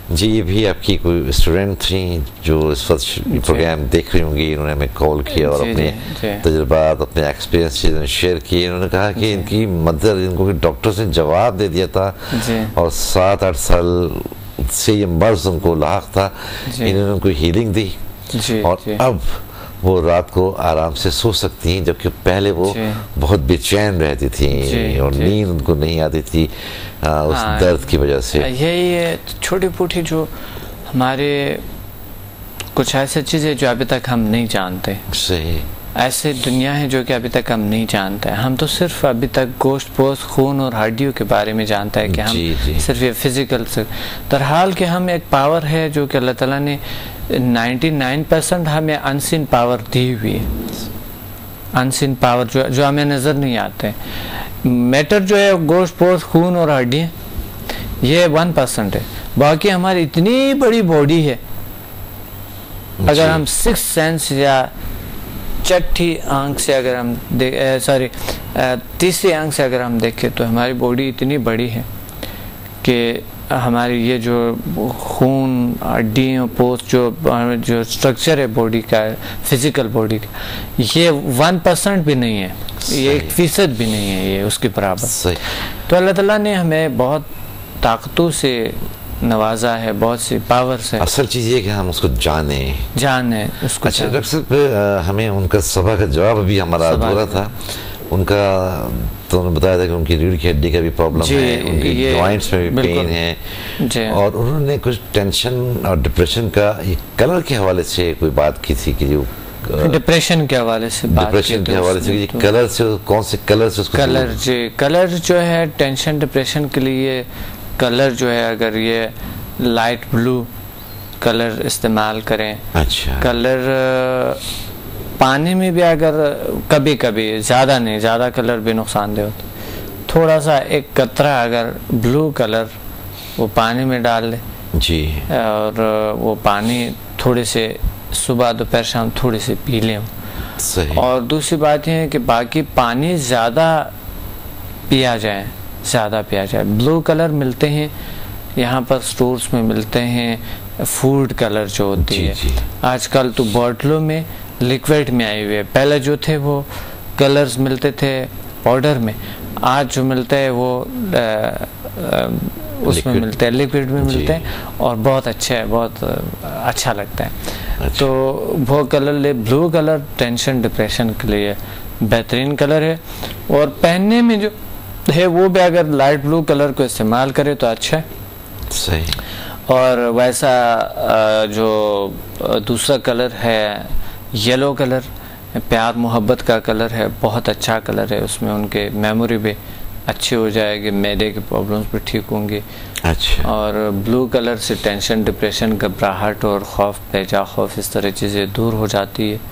جی یہ بھی آپ کی کوئی اسٹوڈنٹ تھیں جو اس وقت پروگرام دیکھ رہی ہوں گی، انہوں نے ہمیں کال کیا اور اپنے تجربات، اپنے ایکسپیرینس شیئر کیے. انہوں نے کہا کہ ان کی مدر، ان کو ڈاکٹرز نے جواب دے دیا تھا اور 7-8 سال سے یہ مرض ان کو لاحق تھا. انہوں نے ان کو ہیلنگ دی اور اب وہ رات کو آرام سے سو سکتی ہیں، جبکہ پہلے وہ بہت بے چین رہتی تھیں اور نیند ان کو نہیں آتی تھی اس درد کی وجہ سے. یہی ہے چھوٹی پوٹی جو ہمارے کچھ ایسے چیزیں جو ابھی تک ہم نہیں جانتے. صحیح. ایسے دنیا ہے جو کہ ابھی تک ہم نہیں جانتے. ہم تو صرف ابھی تک گوشت پوست، خون اور ہڈیوں کے بارے میں جانتا ہے کہ ہم صرف یہ فزیکل سے، درحال کہ ہم ایک پاور ہے جو کہ اللہ تعالیٰ نے 99% ہمیں انسین پاور دی ہوئی ہے. انسین پاور جو ہمیں نظر نہیں آتے. میٹر جو ہے گوشت پوست، خون اور ہڈیاں، یہ 1% ہے. باقی ہماری اتنی بڑی باڈی ہے، اگر ہم 6 سینس یا چھٹی آنکھ سے اگر ہم تیسری آنکھ سے اگر ہم دیکھیں تو ہماری باڈی اتنی بڑی ہے کہ ہماری یہ جو خون، ہڈیاں، پوست، جو اسٹرکچر ہے باڈی کا، فزیکل باڈی کا، یہ 1% بھی نہیں ہے، یہ 1% بھی نہیں ہے یہ اس کے برابر. تو اللہ تعالیٰ نے ہمیں بہت طاقتوں سے نوازا ہے، بہت سی پاور سے. اصل چیز یہ کہ ہم اس کو جانیں اس کو. اچھا ڈاکٹر صاحب، ہمیں ان کا صبح کا جواب بھی ہمارا ادھورا تھا. ان کا تو انہوں نے بتایا تھا کہ ان کی ریڑھ کی ہڈی کا بھی پرابلم ہے، ان کی جوائنٹس میں بھی پین ہے، اور انہوں نے کچھ ٹینشن اور ڈپریشن کا کلر کے حوالے سے کوئی بات کی تھی کہ جو ڈپریشن کے حوالے سے کلر سے، کون سے کلر سے اس کو کلر جو ہے ٹینشن ڈپریشن کے لیے کلر جو ہے اگر یہ لائٹ بلو کلر استعمال کریں. اچھا. کلر پانی میں بھی اگر کبھی کبھی، زیادہ نہیں، زیادہ کلر بھی نقصان دہ ہوتا، تھوڑا سا ایک قطرہ اگر بلو کلر وہ پانی میں ڈال لے جی، اور وہ پانی تھوڑے سے صبح دوپہر شام تھوڑے سے پی لیں. صحیح. اور دوسری بات یہ ہے کہ باقی پانی زیادہ پیا جائے. بلو کلر ملتے ہیں یہاں پر سٹورز میں ملتے ہیں، فوڈ کلر جو ہوتی ہے آج کل تو بوٹلوں میں لیکویڈ میں آئے ہوئے. پہلے جو تھے وہ کلرز ملتے تھے پاؤڈر میں، آج جو ملتا ہے وہ اس میں ملتے ہیں، لیکویڈ میں ملتے ہیں، اور بہت اچھا ہے، بہت اچھا لگتا ہے. تو وہ کلر لے. بلو کلر ٹینشن ڈپریشن کے لیے بہترین کلر ہے، اور پہننے میں جو ہے وہ بھی اگر لائٹ بلو کلر کو استعمال کرے تو اچھا ہے. صحیح. اور ویسا جو دوسرا کلر ہے یلو کلر، پیار محبت کا کلر ہے، بہت اچھا کلر ہے. اس میں ان کے میموری بھی اچھی ہو جائے گی، معدے کے پرابلمس بھی ٹھیک ہوں گے. اچھا. اور بلو کلر سے ٹینشن ڈپریشن، گھبراہٹ اور خوف، بیجا خوف، اس طرح چیزیں دور ہو جاتی ہے.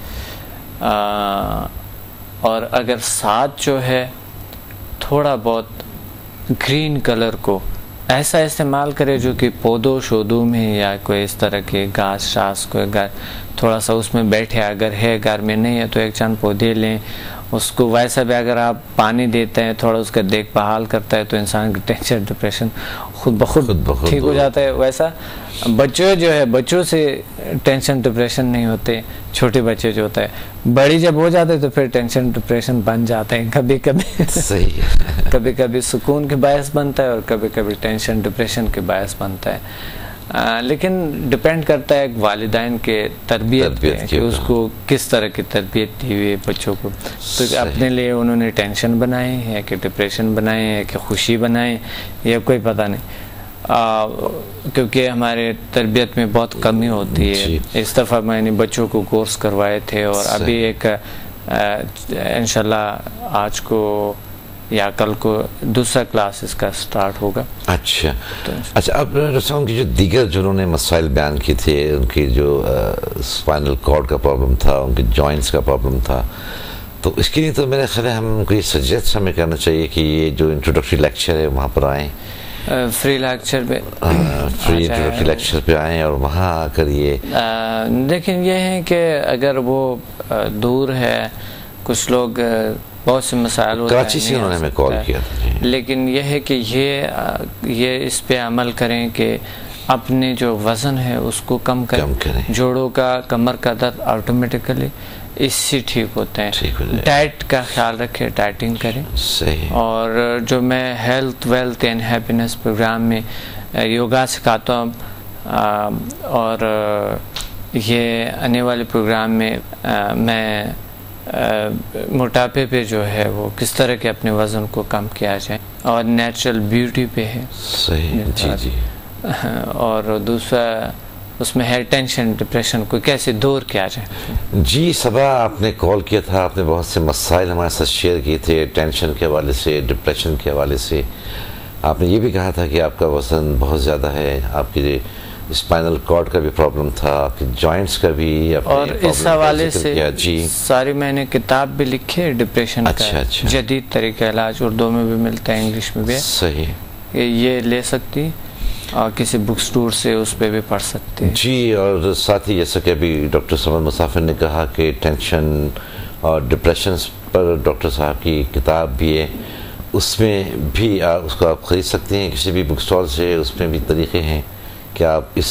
اور اگر ساتھ جو ہے تھوڑا بہت گرین کلر کو ایسا استعمال کرے جو کہ پودوں شودوں میں یا کوئی اس طرح کے گھاس شاس کو تھوڑا سا اس میں بیٹھے، اگر ہے گھر میں نہیں ہے تو ایک چند پودے لیں اس کو. ویسا بھی اگر آپ پانی دیتے ہیں، تھوڑا اس کا دیکھ بھال کرتا ہے تو انسان کی ٹینشن ڈپریشن خود بخود ٹھیک ہو جاتا ہے. ویسا بچوں جو ہے، بچوں سے ٹینشن ڈپریشن نہیں ہوتے، چھوٹے بچے جو ہوتا ہے. بڑی جب ہو جاتے تو پھر ٹینشن ڈپریشن بن جاتے ہیں کبھی کبھی. صحیح. کبھی کبھی سکون کے باعث بنتا ہے اور کبھی کبھی ٹینشن ڈپریشن کے باعث بنتا ہے. لیکن ڈپینڈ کرتا ہے والدین کے تربیت پہ کہ اس کو کس طرح کی تربیت دی ہوئی ہے بچوں کو. تو اپنے لیے انہوں نے ٹینشن بنائے ہے کہ ڈپریشن بنائے ہیں کہ خوشی بنائے، یہ کوئی پتہ نہیں. کیونکہ ہمارے تربیت میں بہت کمی ہوتی ہے. اس دفعہ میں نے بچوں کو کورس کروائے تھے، اور ابھی ایک انشاءاللہ آج کو یا کل کو دوسرا کلاس اس کا سٹارٹ ہوگا. اچھا. اب رسول کی جو دیگر جنہوں نے مسائل بیان کیے تھے، ان کی جو اسپائنل کارڈ کا پرابلم تھا، ان کے جوائنٹس کا پرابلم تھا، تو اس کے لیے تو میرے خیال ہے ہم کو یہ سجیسٹ ہمیں کرنا چاہیے کہ یہ جو انٹروڈکٹری لیکچر ہے وہاں پر آئیں، فری لیکچر پہ، فری انٹروڈکٹری لیکچر پہ آئیں اور وہاں آ کر یہ لیکن یہ ہے کہ اگر وہ دور ہے، کچھ لوگ بہت سے مسائل ہوتے ہیں، کراچی سے انہوں نے ہمیں کال کیا تھا، لیکن یہ ہے کہ یہ اس پہ عمل کریں کہ اپنے جو وزن ہے اس کو کم کریں. جوڑوں کا کمر کا درد آٹومیٹیکلی اس سے ٹھیک ہوتے ہیں. ڈائٹ کا خیال رکھیں, ڈائٹنگ کریں. اور جو میں health wealth and happiness programme میں یوگا سکھاتا ہوں, اور یہ آنے والے پروگرام میں میں موٹاپے پہ جو ہے وہ کس طرح کے اپنے وزن کو کم کیا جائے, اور نیچرل بیوٹی پہ ہے. جی. اور دوسرا اس میں ہے ٹینشن ڈپریشن کو کیسے دور کیا جائے. جی صبح آپ نے کال کیا تھا, آپ نے بہت سے مسائل ہمارے ساتھ شیئر کیے تھے, ٹینشن کے حوالے سے, ڈپریشن کے حوالے سے. آپ نے یہ بھی کہا تھا کہ آپ کا وزن بہت زیادہ ہے, آپ کی اسپائنل کارڈ کا بھی پرابلم تھا, آپ کے جوائنٹس کا بھی, اور اس حوالے سے ساری میں نے کتاب بھی لکھی ہے ڈپریشن کا. جدید طریقہ علاج, اردو میں بھی ملتا ہے, انگلش میں بھی. صحیح. یہ لے سکتی اور کسی بک سٹور سے اس پہ بھی پڑھ سکتے. جی, اور ساتھ ہی جیسا کہ ابھی ڈاکٹر صمد مسافر نے کہا کہ ٹینشن اور ڈپریشن پر ڈاکٹر صاحب کی کتاب بھی ہے, اس میں بھی اس کو آپ خرید سکتے ہیں کسی بھی بک اسٹال سے. اس میں بھی طریقے ہیں کہ آپ اس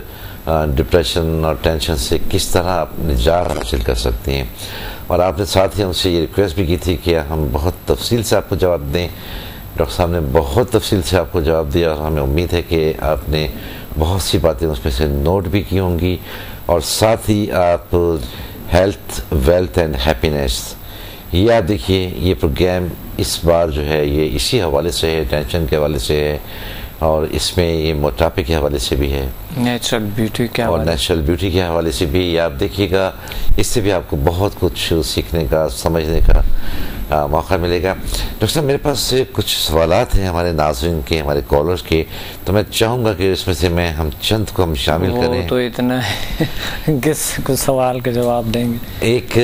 ڈپریشن اور ٹینشن سے کس طرح آپ نجات حاصل کر سکتے ہیں. اور آپ نے ساتھ ہی ہم سے یہ ریکویسٹ بھی کی تھی کہ ہم بہت تفصیل سے آپ کو جواب دیں. ڈاکٹر صاحب نے بہت تفصیل سے آپ کو جواب دیا, اور ہمیں امید ہے کہ آپ نے بہت سی باتیں اس میں سے نوٹ بھی کی ہوں گی. اور ساتھ ہی آپ ہیلتھ ویلتھ اینڈ ہیپینیس, یہ آپ دیکھیے, یہ پروگرام اس بار جو ہے یہ اسی حوالے سے ہے, ٹینشن کے حوالے سے ہے, اور اس میں یہ موٹاپے کے حوالے سے بھی ہے, نیچرل بیوٹی کے اور نیچرل بیوٹی کے حوالے سے بھی. یہ آپ دیکھیے گا, اس سے بھی آپ کو بہت کچھ سیکھنے کا, سمجھنے کا موقع ملے گا. ڈاکٹر صاحب میرے پاس کچھ سوالات ہیں ہمارے ناظرین کے, ہمارے کالرز کے, تو میں چاہوں گا کہ اس میں سے ہم چند کو ہم شامل کریں. تو اتنا کس کو سوال کا جواب دیں گے, ایک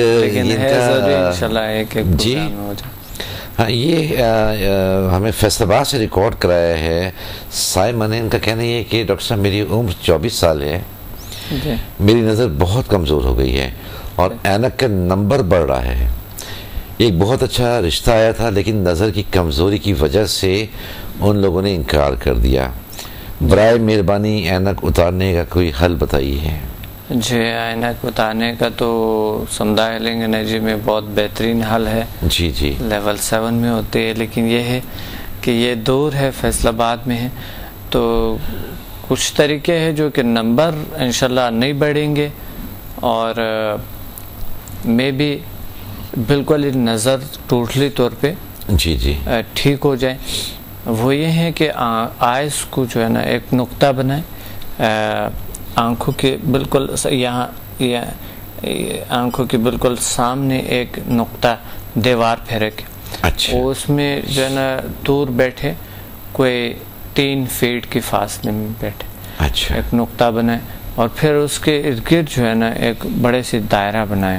جی ہاں, یہ ہمیں فیصل آباد سے ریکارڈ کرایا ہے سائمن نے. ان کا کہنا یہ ہے کہ ڈاکٹر صاحب میری عمر 24 سال ہے, میری نظر بہت کمزور ہو گئی ہے, اور اینک کا نمبر بڑھ رہا ہے. ایک بہت اچھا رشتہ آیا تھا, لیکن نظر کی کمزوری کی وجہ سے ان لوگوں نے انکار کر دیا. برائے مہربانی اینک اتارنے کا کوئی حل بتائیے. جی, اینک اتارنے کا تو سمدھا ہیلنگ انرجی میں بہت بہترین حل ہے. جی جی, لیول 7 میں ہوتے ہیں, لیکن یہ ہے کہ یہ دور ہے, فیصل آباد میں ہے, تو کچھ طریقے ہیں جو کہ نمبر انشاءاللہ نہیں بڑھیں گے, اور میں بھی بالکل نظر ٹوٹلی طور پہ جی جی ٹھیک ہو جائے. وہ یہ ہے کہ آئس کو جو ہے نا ایک نقطہ بنائے, آنکھوں کے بالکل یہاں آنکھوں کے بالکل سامنے ایک نقطہ دیوار پہ رکھے. اچھا, اس میں جو ہے نا دور بیٹھے, کوئی 3 فیٹ کی فاصلے میں بیٹھے. اچھا, ایک نقطہ بنائے, اور پھر اس کے ارد گرد جو ہے نا ایک بڑے سے دائرہ بنائے,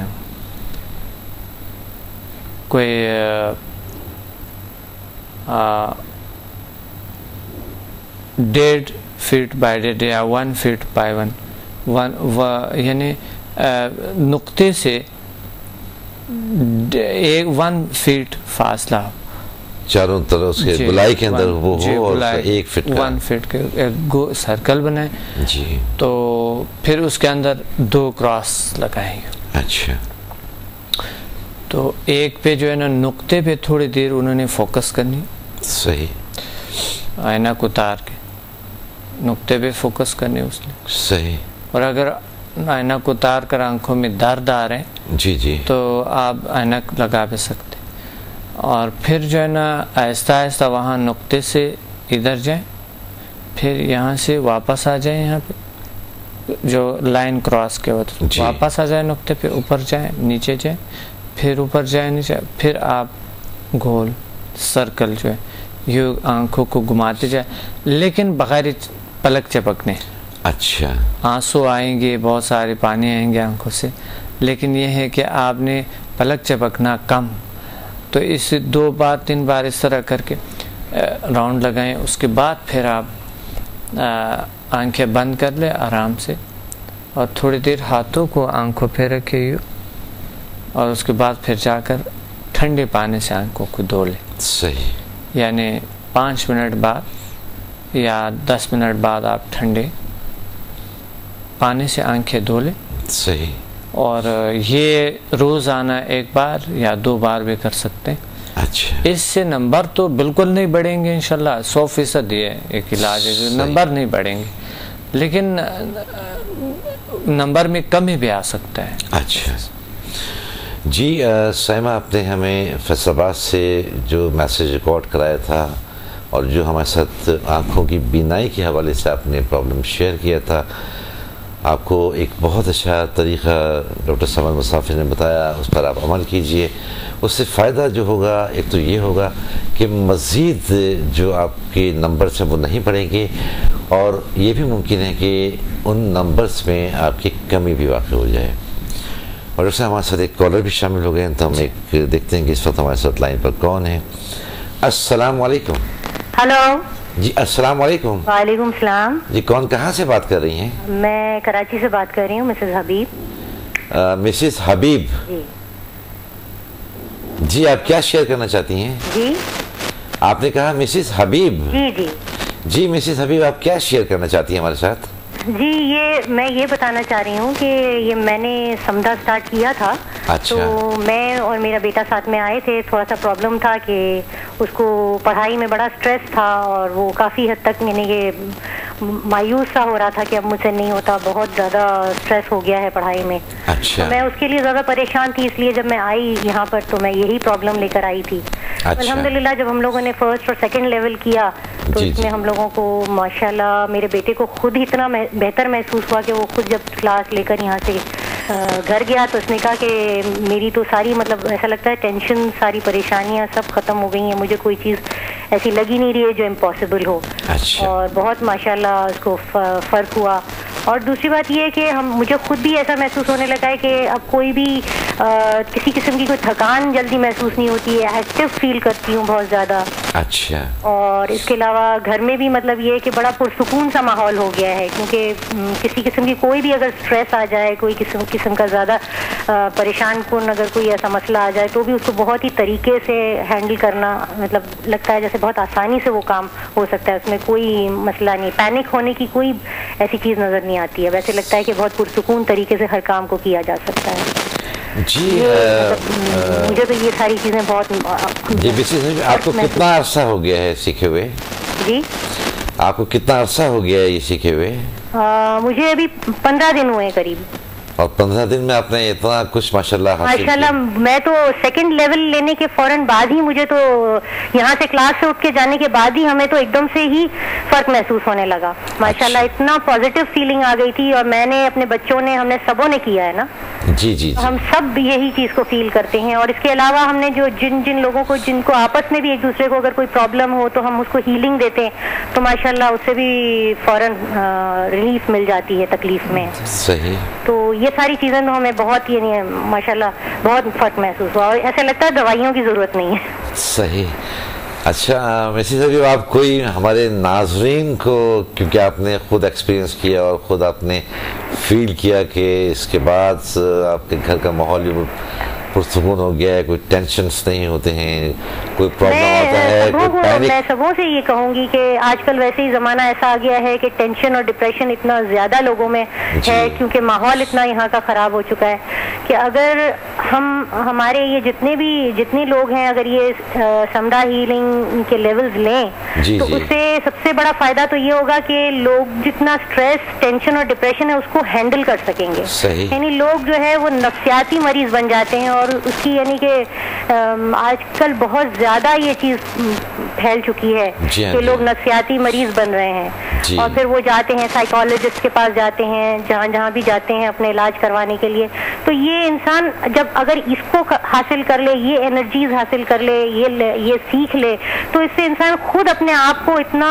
کوئی 1.5 فیٹ بائی 1.5 یا 1 فیٹ بائی 1, یعنی نقطے سے 1 فیٹ فاصلہ چاروں طرف اس کے گلائی کے اندر وہ ہو, اور 1 فٹ کا 1 فٹ کے ایک سرکل بنائے. جی, تو پھر اس کے اندر 2 کراس لگائیں گے. اچھا, تو ایک پہ جو ہے نا نقطے پہ تھوڑی دیر انہوں نے فوکس کرنی. صحیح, اینک اتار کے نقطے پہ فوکس کرنی اس نے. صحیح, اور اگر اینک اتار کر آنکھوں میں درد آ رہے ہیں جی جی, تو آپ اینک لگا بھی سکتے, اور پھر جو ہے نا آہستہ آہستہ وہاں نقطے سے ادھر جائیں, پھر یہاں سے واپس آ جائیں, یہاں پہ جو لائن کراس کے وقت واپس آ جائیں نقطے پہ, اوپر جائیں, نیچے جائیں, پھر اوپر جائیں, نیچے, پھر آپ گول سرکل جو ہے یہ آنکھوں کو گھماتے جائیں, لیکن بغیر پلک چپکنے. اچھا, آنسو آئیں گے, بہت سارے پانی آئیں گے آنکھوں سے, لیکن یہ ہے کہ آپ نے پلک چپکنا کم. تو اس 2 بار 3 بار اس طرح کر کے راؤنڈ لگائیں. اس کے بعد پھر آپ آنکھیں بند کر لیں آرام سے, اور تھوڑی دیر ہاتھوں کو آنکھوں پہ رکھے, اور اس کے بعد پھر جا کر ٹھنڈے پانی سے آنکھوں کو دھو لیں. صحیح, یعنی 5 منٹ بعد یا 10 منٹ بعد آپ ٹھنڈے پانی سے آنکھیں دھو لیں. صحیح. اور یہ روزانہ 1 بار یا 2 بار بھی کر سکتے ہیں. اچھا. اس سے نمبر تو بالکل نہیں بڑھیں گے انشاءاللہ, 100% یہ ایک علاج ہے جو نمبر نہیں بڑھیں گے, لیکن نمبر میں کمی بھی آ سکتا ہے. اچھا جی. سائمہ, آپ نے ہمیں فیصل آباد سے جو میسیج ریکارڈ کرایا تھا اور جو ہمارے ساتھ آنکھوں کی بینائی کے حوالے سے آپ نے پرابلم شیئر کیا تھا, آپ کو ایک بہت اچھا طریقہ ڈاکٹر صمد مسافر نے بتایا, اس پر آپ عمل کیجئے. اس سے فائدہ جو ہوگا ایک تو یہ ہوگا کہ مزید جو آپ کے نمبرز ہیں وہ نہیں پڑیں گے, اور یہ بھی ممکن ہے کہ ان نمبرز میں آپ کی کمی بھی واقع ہو جائے. اور اس سے ہمارے ساتھ ایک کالر بھی شامل ہو گئے ہیں, تو ہم ایک دیکھتے ہیں کہ اس وقت ہمارے ساتھ لائن پر کون ہے. السلام علیکم. ہلو. جی السلام علیکم. وعلیکم السلام. جی کون کہاں سے بات کر رہی ہیں؟ میں کراچی سے بات کر رہی ہوں, مسز حبیب. مسز حبیب. جی. جی آپ کیا شیئر کرنا چاہتی ہیں؟ جی آپ نے کہا مسز حبیب. جی جی جی مسز حبیب, آپ کیا شیئر کرنا چاہتی ہیں ہمارے ساتھ؟ جی میں یہ بتانا چاہ رہی ہوں کہ یہ میں نے سمدھا سٹارٹ کیا تھا. اچھا. تو میں اور میرا بیٹا ساتھ میں آئے تھے. تھوڑا سا پرابلم تھا کہ اس کو پڑھائی میں بڑا سٹریس تھا, اور وہ کافی حد تک یعنی کہ مایوس سا ہو رہا تھا کہ اب مجھ سے نہیں ہوتا, بہت زیادہ سٹریس ہو گیا ہے پڑھائی میں. اچھا. میں اس کے لیے زیادہ پریشان تھی, اس لیے جب میں آئی یہاں پر تو میں یہی پرابلم لے کر آئی تھی. الحمدللہ جب ہم لوگوں نے فرسٹ اور سیکنڈ لیول کیا تو اس میں ہم لوگوں کو ماشاءاللہ میرے بیٹے کو خود ہی اتنا بہتر محسوس ہوا کہ وہ خود جب کلاس لے کر یہاں سے گھر گیا تو اس نے کہا کہ میری تو ساری مطلب ایسا لگتا ہے ٹینشن, ساری پریشانیاں سب ختم ہو گئی ہیں, مجھے کوئی چیز ایسی لگی نہیں رہی ہے جو امپاسبل ہو. اور بہت ماشاءاللہ اس کو فرق ہوا. اور دوسری بات یہ ہے کہ مجھے خود بھی ایسا محسوس ہونے لگا ہے کہ اب کوئی بھی کسی قسم کی کوئی تھکان جلدی محسوس نہیں ہوتی ہے, ایکٹیو فیل کرتی ہوں بہت زیادہ. اچھا. اور اس کے علاوہ گھر میں بھی مطلب یہ ہے کہ بڑا پرسکون سا ماحول ہو گیا ہے, کیونکہ کسی قسم کی کوئی بھی اگر سٹریس آ جائے, کوئی قسم کا زیادہ پریشان کن اگر کوئی ایسا مسئلہ آ جائے تو بھی اس کو بہت ہی طریقے سے ہینڈل کرنا مطلب لگتا ہے جیسے بہت آسانی سے وہ کام ہو سکتا ہے, اس میں کوئی مسئلہ نہیں, پینک ہونے کی کوئی ایسی چیز نظر نہیں آتی ہے. ویسے لگتا ہے کہ بہت پرسکون طریقے سے ہر کام کو کیا جا سکتا ہے. جی مجھے تو یہ ساری چیزیں بہت. جی آپ کو کتنا عرصہ ہو گیا ہے سیکھے ہوئے؟ جی آپ کو کتنا عرصہ ہو گیا ہے یہ سیکھے ہوئے؟ مجھے ابھی 15 دن ہوئے قریب. اور 15 دن میں آپ نے اتنا کچھ ماشاءاللہ حاصل کیا؟ ماشاءاللہ میں تو سیکنڈ لیول لینے کے فوراً بعد ہی مجھے تو یہاں سے کلاس سے اٹھ کے جانے کے بعد ہی ہمیں تو ایک دم سے ہی فرق محسوس ہونے لگا. ماشاءاللہ اتنا پازیٹیو فیلنگ آ گئی تھی, اور میں نے اپنے بچوں نے, ہم نے سبوں نے کیا ہے نا. جی جی ہم سب یہی چیز کو فیل کرتے ہیں. اور اس کے علاوہ ہم نے جو جن لوگوں کو جن کو آپس میں بھی ایک دوسرے کو اگر کوئی پرابلم ہو تو ہم اس کو ہیلنگ دیتے ہیں, تو ماشاءاللہ اس سے بھی فوراً ریلیف مل جاتی ہے تکلیف میں. صحیح. تو یہ ساری چیزیں تو ہمیں بہت یعنی ماشاءاللہ بہت فرق محسوس ہوا, اور ایسا لگتا ہے دوائیوں کی ضرورت نہیں ہے. صحیح. اچھا مسز حبیب, آپ کوئی ہمارے ناظرین کو, کیونکہ آپ نے خود ایکسپیرینس کیا اور خود آپ نے فیل کیا کہ اس کے بعد آپ کے گھر کا ماحول پرسکون ہو گیا ہے, کوئی ٹینشنز نہیں ہوتے ہیں, کوئی پرابلم آتا ہے, کوئی پینک. میں سبوں سے یہ کہوں گی کہ آج کل ویسے ہی زمانہ ایسا آ گیا ہے کہ ٹینشن اور ڈپریشن اتنا زیادہ لوگوں میں ہے, کیونکہ ماحول اتنا یہاں کا خراب ہو چکا ہے کہ اگر ہمارے یہ جتنے لوگ ہیں اگر یہ سمدھا ہیلنگ کے لیولز لیں تو اس سے سب سے بڑا فائدہ تو یہ ہوگا کہ لوگ جتنا سٹریس, ٹینشن اور ڈپریشن ہے اس کو ہینڈل کر سکیں گے. یعنی لوگ جو ہے وہ نفسیاتی مریض بن جاتے ہیں, اور اس کی یعنی کہ آج کل بہت زیادہ یہ چیز پھیل چکی ہے کہ لوگ نفسیاتی مریض بن رہے ہیں, اور پھر وہ جاتے ہیں سائیکالوجسٹ کے پاس جاتے ہیں, جہاں بھی جاتے ہیں اپنے علاج کروانے کے لیے. تو یہ انسان جب اگر اس کو حاصل کر لے, یہ انرجیز حاصل کر لے, یہ سیکھ لے, تو اس سے انسان خود اپنے آپ کو اتنا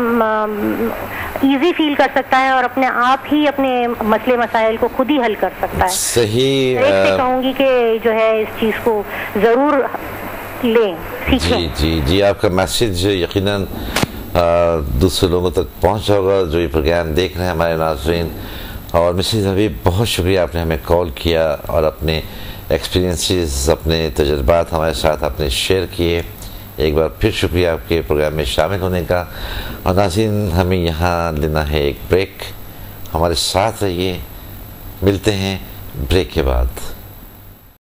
ایزی فیل کر سکتا ہے اور اپنے آپ ہی اپنے مسئلے مسائل کو خود ہی حل کر سکتا ہے. صحیح. ایک سے کہوں گی کہ جو ہے اس چیز کو ضرور لیں, سیکھیں. جی آپ کا میسج یقیناً دوسرے لوگوں تک پہنچا ہوگا جو یہ پروگرام دیکھ رہے ہیں ہمارے ناظرین. اور مسز حبیب بہت شکریہ, آپ نے ہمیں کال کیا اور اپنے ایکسپیرینسز, اپنے تجربات ہمارے ساتھ آپ نے شیئر کیے. ایک بار پھر شکریہ آپ کے پروگرام میں شامل ہونے کا. اور ناظرین ہمیں یہاں لینا ہے ایک بریک. ہمارے ساتھ رہیے, ملتے ہیں بریک کے بعد.